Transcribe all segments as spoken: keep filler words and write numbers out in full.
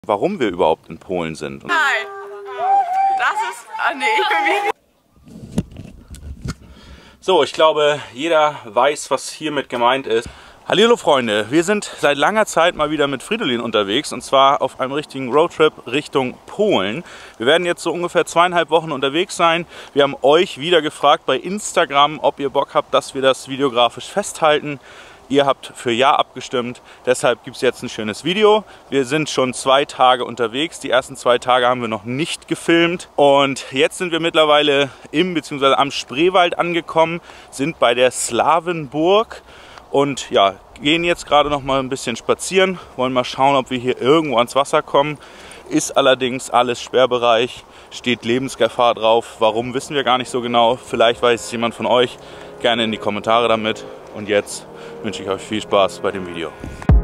Warum wir überhaupt in Polen sind. Nein, das ist... Ah, nee, ich bin wie... So, ich glaube, jeder weiß, was hiermit gemeint ist. Hallihallo Freunde, wir sind seit langer Zeit mal wieder mit Fridolin unterwegs und zwar auf einem richtigen Roadtrip Richtung Polen. Wir werden jetzt so ungefähr zweieinhalb Wochen unterwegs sein. Wir haben euch wieder gefragt bei Instagram, ob ihr Bock habt, dass wir das videografisch festhalten. Ihr habt für Ja abgestimmt, deshalb gibt es jetzt ein schönes Video. Wir sind schon zwei Tage unterwegs. Die ersten zwei Tage haben wir noch nicht gefilmt. Und jetzt sind wir mittlerweile im bzw. am Spreewald angekommen, sind bei der Slawenburg und ja, gehen jetzt gerade noch mal ein bisschen spazieren. Wollen mal schauen, ob wir hier irgendwo ans Wasser kommen. Ist allerdings alles Sperrbereich, steht Lebensgefahr drauf. Warum, wissen wir gar nicht so genau. Vielleicht weiß es jemand von euch. Gerne in die Kommentare damit. Und jetzt wünsche ich euch viel Spaß bei dem Video.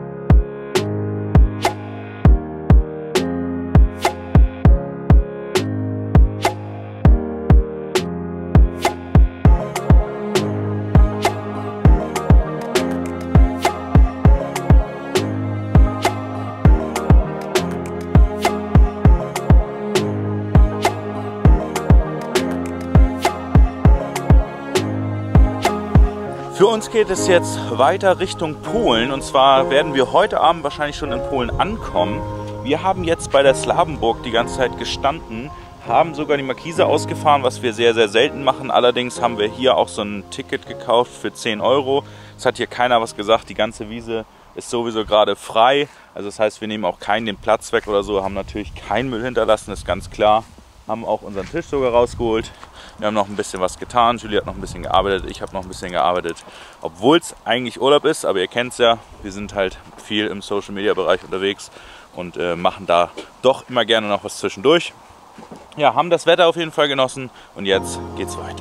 Für uns geht es jetzt weiter Richtung Polen und zwar werden wir heute Abend wahrscheinlich schon in Polen ankommen. Wir haben jetzt bei der Slawenburg die ganze Zeit gestanden, haben sogar die Markise ausgefahren, was wir sehr, sehr selten machen. Allerdings haben wir hier auch so ein Ticket gekauft für zehn Euro. Es hat hier keiner was gesagt, die ganze Wiese ist sowieso gerade frei. Also das heißt, wir nehmen auch keinen den Platz weg oder so, haben natürlich keinen Müll hinterlassen, ist ganz klar. Haben auch unseren Tisch sogar rausgeholt. Wir haben noch ein bisschen was getan. Julie hat noch ein bisschen gearbeitet. Ich habe noch ein bisschen gearbeitet. Obwohl es eigentlich Urlaub ist, aber ihr kennt es ja. Wir sind halt viel im Social Media Bereich unterwegs und äh, machen da doch immer gerne noch was zwischendurch. Ja, haben das Wetter auf jeden Fall genossen und jetzt geht's weiter.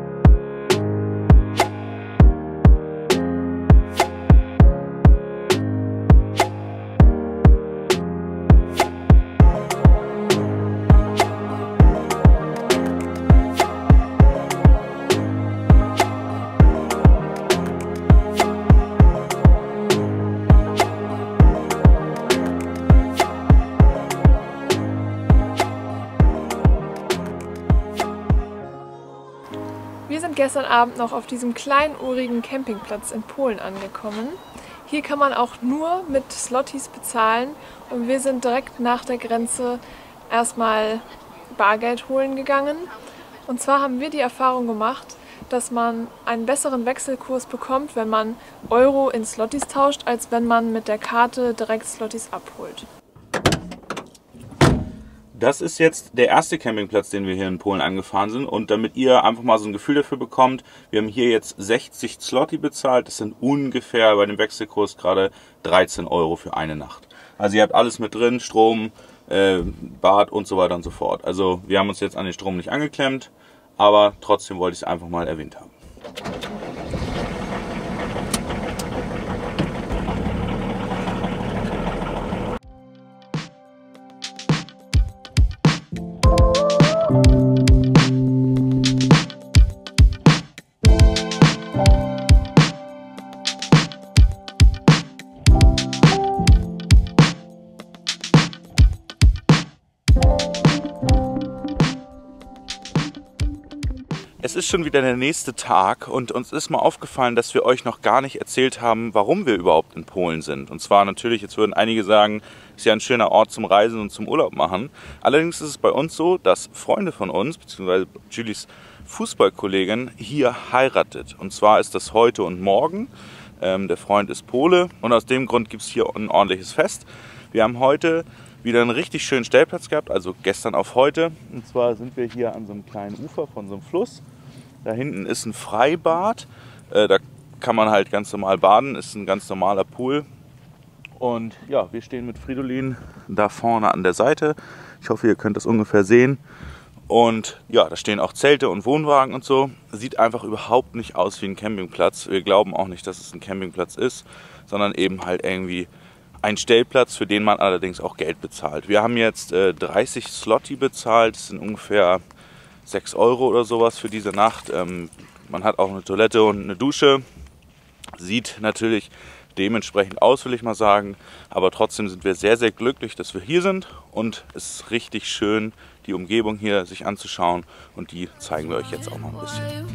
Wir sind gestern Abend noch auf diesem kleinen, urigen Campingplatz in Polen angekommen. Hier kann man auch nur mit Zlotys bezahlen und wir sind direkt nach der Grenze erstmal Bargeld holen gegangen. Und zwar haben wir die Erfahrung gemacht, dass man einen besseren Wechselkurs bekommt, wenn man Euro in Zlotys tauscht, als wenn man mit der Karte direkt Zlotys abholt. Das ist jetzt der erste Campingplatz, den wir hier in Polen angefahren sind und damit ihr einfach mal so ein Gefühl dafür bekommt, wir haben hier jetzt sechzig Zloty bezahlt, das sind ungefähr bei dem Wechselkurs gerade dreizehn Euro für eine Nacht. Also ihr habt alles mit drin, Strom, äh, Bad und so weiter und so fort. Also wir haben uns jetzt an den Strom nicht angeklemmt, aber trotzdem wollte ich es einfach mal erwähnt haben. Es ist schon wieder der nächste Tag und uns ist mal aufgefallen, dass wir euch noch gar nicht erzählt haben, warum wir überhaupt in Polen sind. Und zwar natürlich, jetzt würden einige sagen, ist ja ein schöner Ort zum Reisen und zum Urlaub machen. Allerdings ist es bei uns so, dass Freunde von uns, beziehungsweise Julies Fußballkollegin, hier heiratet. Und zwar ist das heute und morgen. Ähm, der Freund ist Pole und aus dem Grund gibt es hier ein ordentliches Fest. Wir haben heute wieder einen richtig schönen Stellplatz gehabt, also gestern auf heute. Und zwar sind wir hier an so einem kleinen Ufer von so einem Fluss. Da hinten ist ein Freibad, äh, da kann man halt ganz normal baden, ist ein ganz normaler Pool. Und ja, wir stehen mit Fridolin da vorne an der Seite. Ich hoffe, ihr könnt das ungefähr sehen. Und ja, da stehen auch Zelte und Wohnwagen und so. Sieht einfach überhaupt nicht aus wie ein Campingplatz. Wir glauben auch nicht, dass es ein Campingplatz ist, sondern eben halt irgendwie ein Stellplatz, für den man allerdings auch Geld bezahlt. Wir haben jetzt äh, dreißig Zloty bezahlt, das sind ungefähr sechs Euro oder sowas für diese Nacht. Ähm, man hat auch eine Toilette und eine Dusche. Sieht natürlich dementsprechend aus, will ich mal sagen. Aber trotzdem sind wir sehr, sehr glücklich, dass wir hier sind und es ist richtig schön, die Umgebung hier sich anzuschauen und die zeigen wir euch jetzt auch noch ein bisschen.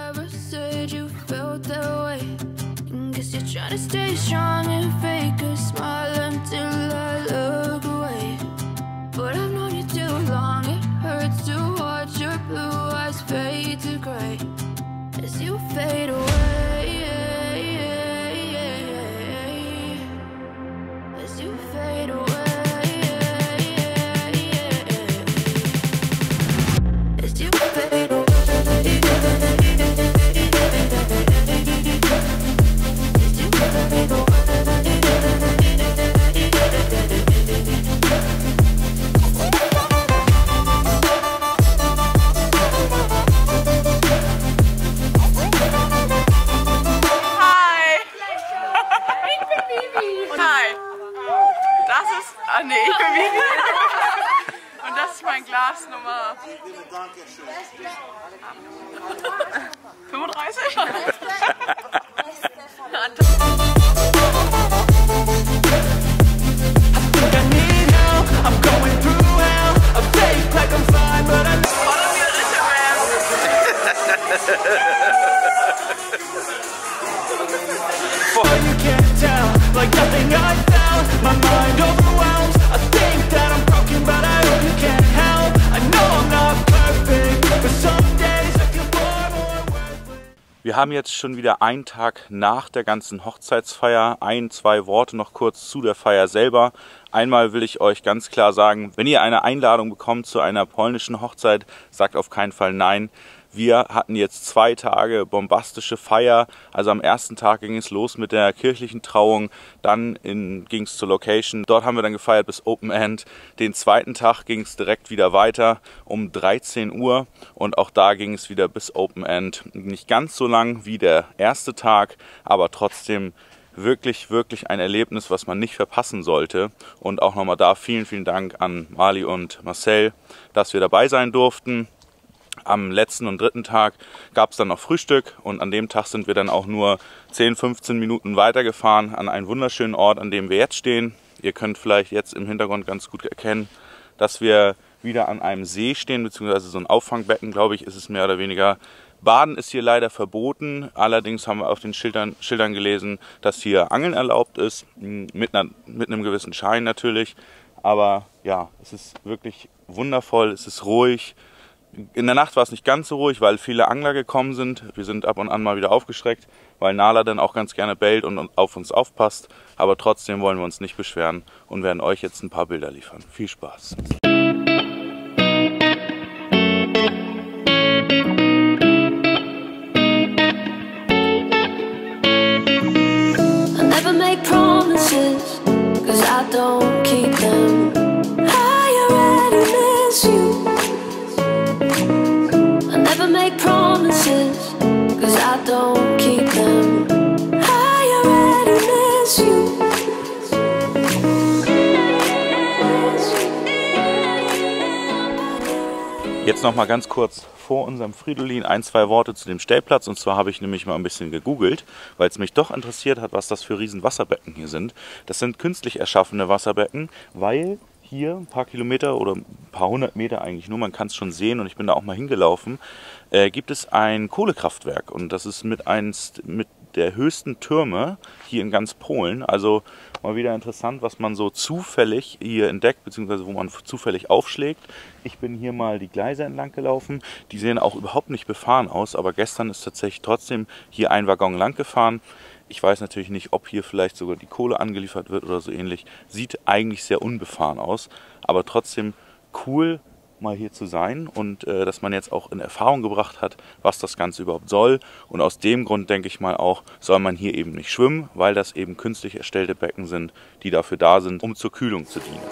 Ah nee, ich bin Vivi. Und das ist mein Glas Nummer fünfunddreißig. Wir haben jetzt schon wieder einen Tag nach der ganzen Hochzeitsfeier. Ein, zwei Worte noch kurz zu der Feier selber. Einmal will ich euch ganz klar sagen, wenn ihr eine Einladung bekommt zu einer polnischen Hochzeit, sagt auf keinen Fall nein. Wir hatten jetzt zwei Tage bombastische Feier. Also am ersten Tag ging es los mit der kirchlichen Trauung, dann ging es zur Location. Dort haben wir dann gefeiert bis Open End. Den zweiten Tag ging es direkt wieder weiter um dreizehn Uhr und auch da ging es wieder bis Open End. Nicht ganz so lang wie der erste Tag, aber trotzdem wirklich, wirklich ein Erlebnis, was man nicht verpassen sollte. Und auch nochmal da vielen, vielen Dank an Mali und Marcel, dass wir dabei sein durften. Am letzten und dritten Tag gab es dann noch Frühstück und an dem Tag sind wir dann auch nur zehn, fünfzehn Minuten weitergefahren an einen wunderschönen Ort, an dem wir jetzt stehen. Ihr könnt vielleicht jetzt im Hintergrund ganz gut erkennen, dass wir wieder an einem See stehen, beziehungsweise so ein Auffangbecken, glaube ich, ist es mehr oder weniger. Baden ist hier leider verboten, allerdings haben wir auf den Schildern, Schildern gelesen, dass hier Angeln erlaubt ist, mit, einer, mit einem gewissen Schein natürlich. Aber ja, es ist wirklich wundervoll, es ist ruhig. In der Nacht war es nicht ganz so ruhig, weil viele Angler gekommen sind. Wir sind ab und an mal wieder aufgeschreckt, weil Nala dann auch ganz gerne bellt und auf uns aufpasst. Aber trotzdem wollen wir uns nicht beschweren und werden euch jetzt ein paar Bilder liefern. Viel Spaß! I never make promises, 'cause I don't keep them. I already miss you. Make promises, 'cause I don't keep them. I already miss you. Jetzt noch mal ganz kurz vor unserem Fridolin ein, zwei Worte zu dem Stellplatz. Und zwar habe ich nämlich mal ein bisschen gegoogelt, weil es mich doch interessiert hat, was das für riesen Wasserbecken hier sind. Das sind künstlich erschaffene Wasserbecken, weil hier ein paar Kilometer oder ein paar hundert Meter eigentlich nur, man kann es schon sehen und ich bin da auch mal hingelaufen, äh, gibt es ein Kohlekraftwerk und das ist mit eins mit der höchsten Türme hier in ganz Polen. Also mal wieder interessant, was man so zufällig hier entdeckt, beziehungsweise wo man zufällig aufschlägt. Ich bin hier mal die Gleise entlang gelaufen, die sehen auch überhaupt nicht befahren aus, aber gestern ist tatsächlich trotzdem hier ein Waggon lang gefahren. Ich weiß natürlich nicht, ob hier vielleicht sogar die Kohle angeliefert wird oder so ähnlich. Sieht eigentlich sehr unbefahren aus, aber trotzdem cool, mal hier zu sein und äh, dass man jetzt auch in Erfahrung gebracht hat, was das Ganze überhaupt soll. Und aus dem Grund denke ich mal auch, soll man hier eben nicht schwimmen, weil das eben künstlich erstellte Becken sind, die dafür da sind, um zur Kühlung zu dienen.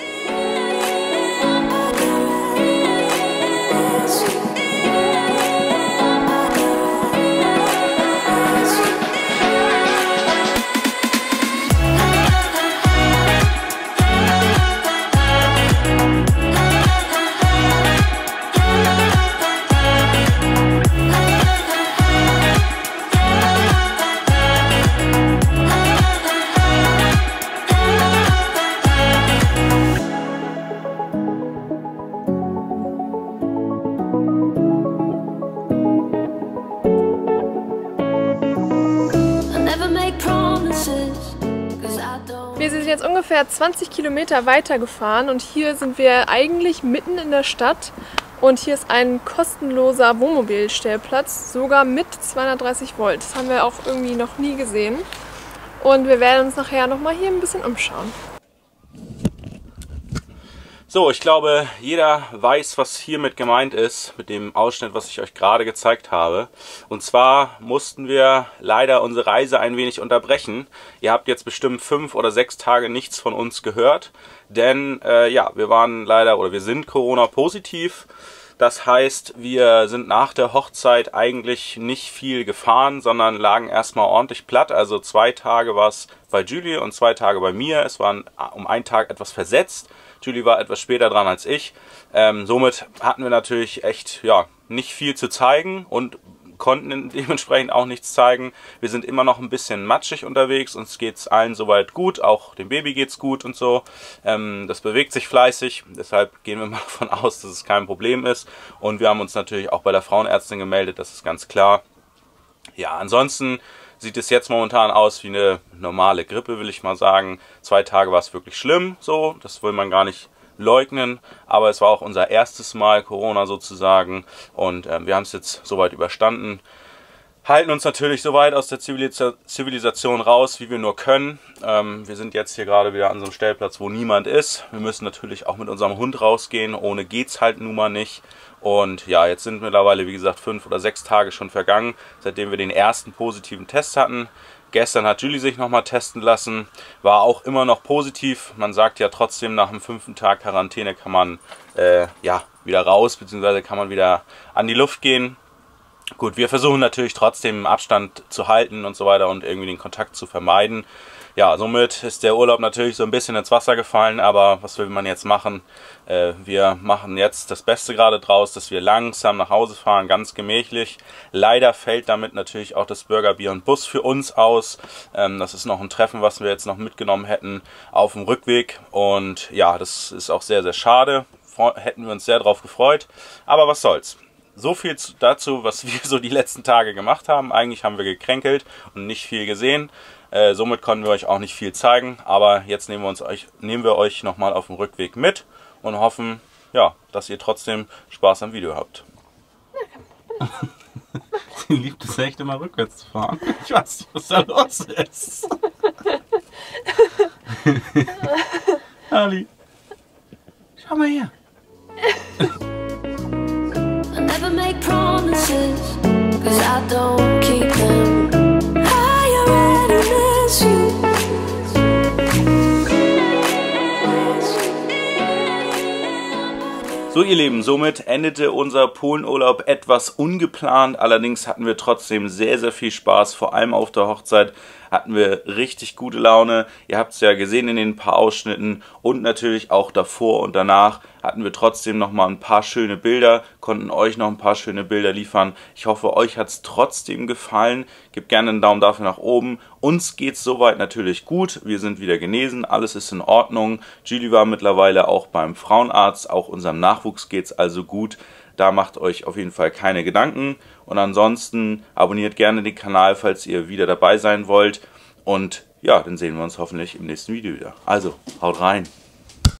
jetzt ungefähr zwanzig Kilometer weiter gefahren und hier sind wir eigentlich mitten in der Stadt. Und hier ist ein kostenloser Wohnmobilstellplatz, sogar mit zweihundertdreißig Volt. Das haben wir auch irgendwie noch nie gesehen. Und wir werden uns nachher nochmal hier ein bisschen umschauen. So, ich glaube, jeder weiß, was hiermit gemeint ist, mit dem Ausschnitt, was ich euch gerade gezeigt habe. Und zwar mussten wir leider unsere Reise ein wenig unterbrechen. Ihr habt jetzt bestimmt fünf oder sechs Tage nichts von uns gehört, denn äh, ja, wir waren leider oder wir sind Corona-positiv. Das heißt, wir sind nach der Hochzeit eigentlich nicht viel gefahren, sondern lagen erstmal ordentlich platt. Also zwei Tage war es bei Julie und zwei Tage bei mir. Es waren um einen Tag etwas versetzt. Julie war etwas später dran als ich. Ähm, somit hatten wir natürlich echt ja, nicht viel zu zeigen und konnten dementsprechend auch nichts zeigen. Wir sind immer noch ein bisschen matschig unterwegs. Uns geht es allen soweit gut. Auch dem Baby geht es gut und so. Ähm, das bewegt sich fleißig. Deshalb gehen wir mal davon aus, dass es kein Problem ist. Und wir haben uns natürlich auch bei der Frauenärztin gemeldet. Das ist ganz klar. Ja, ansonsten sieht es jetzt momentan aus wie eine normale Grippe, will ich mal sagen. Zwei Tage war es wirklich schlimm, so, das will man gar nicht leugnen, aber es war auch unser erstes Mal Corona sozusagen und äh, wir haben es jetzt soweit überstanden. Halten uns natürlich so weit aus der Zivilisa- Zivilisation raus, wie wir nur können. Ähm, wir sind jetzt hier gerade wieder an so einem Stellplatz, wo niemand ist. Wir müssen natürlich auch mit unserem Hund rausgehen, ohne geht's halt nun mal nicht. Und ja, jetzt sind mittlerweile, wie gesagt, fünf oder sechs Tage schon vergangen, seitdem wir den ersten positiven Test hatten. Gestern hat Julie sich nochmal testen lassen, war auch immer noch positiv. Man sagt ja trotzdem, nach dem fünften Tag Quarantäne kann man äh, ja, wieder raus, beziehungsweise kann man wieder an die Luft gehen. Gut, wir versuchen natürlich trotzdem Abstand zu halten und so weiter und irgendwie den Kontakt zu vermeiden. Ja, somit ist der Urlaub natürlich so ein bisschen ins Wasser gefallen, aber was will man jetzt machen? Äh, wir machen jetzt das Beste gerade draus, dass wir langsam nach Hause fahren, ganz gemächlich. Leider fällt damit natürlich auch das Burger, Bier und Bus für uns aus. Ähm, das ist noch ein Treffen, was wir jetzt noch mitgenommen hätten auf dem Rückweg. Und ja, das ist auch sehr, sehr schade. Hätten wir uns sehr drauf gefreut, aber was soll's. So viel dazu, was wir so die letzten Tage gemacht haben. Eigentlich haben wir gekränkelt und nicht viel gesehen. Äh, somit konnten wir euch auch nicht viel zeigen. Aber jetzt nehmen wir, uns euch, nehmen wir euch nochmal auf dem Rückweg mit und hoffen, ja, dass ihr trotzdem Spaß am Video habt. Sie liebt es echt immer rückwärts zu fahren. Ich weiß nicht, was da los ist. Ali, schau mal her. Make promises, cause I don't keep them. I already miss you. So ihr Lieben, somit endete unser Polenurlaub etwas ungeplant, allerdings hatten wir trotzdem sehr, sehr viel Spaß, vor allem auf der Hochzeit hatten wir richtig gute Laune. Ihr habt es ja gesehen in den paar Ausschnitten und natürlich auch davor und danach hatten wir trotzdem noch mal ein paar schöne Bilder, konnten euch noch ein paar schöne Bilder liefern. Ich hoffe, euch hat es trotzdem gefallen. Gebt gerne einen Daumen dafür nach oben. Uns geht es soweit natürlich gut. Wir sind wieder genesen, alles ist in Ordnung. Julie war mittlerweile auch beim Frauenarzt, auch unserem Nachwuchs geht es also gut. Da macht euch auf jeden Fall keine Gedanken. Und ansonsten abonniert gerne den Kanal, falls ihr wieder dabei sein wollt. Und ja, dann sehen wir uns hoffentlich im nächsten Video wieder. Also, haut rein!